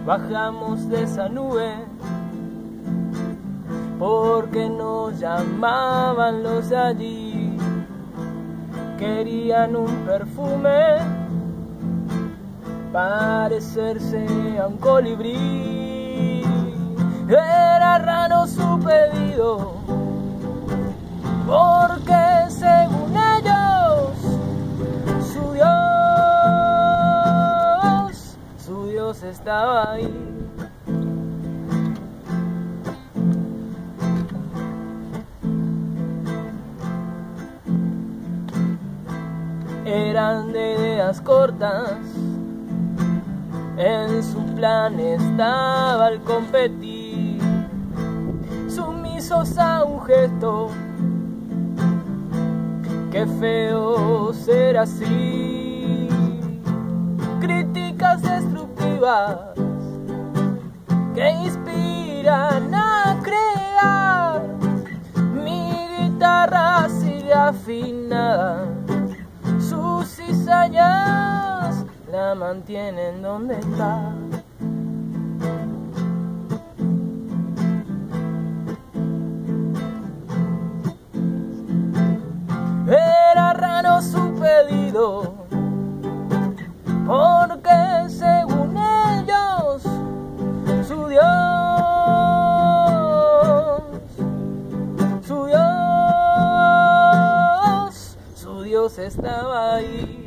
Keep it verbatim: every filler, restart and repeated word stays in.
bajamos de esa nube, porque nos llamaban los de allí. Querían un perfume, parecerse a un colibrí. Era raro su pedido, porque según ellos, su Dios, su Dios estaba ahí. Eran de ideas cortas, en su plan estaba el competir, sumisos a un gesto, qué feo ser así. Críticas destructivas que inspiran a crear, mi guitarra sigue afinada, sus cizañas la mantienen donde está. Era raro su pedido, porque según ellos, su Dios, su Dios, su Dios estaba ahí.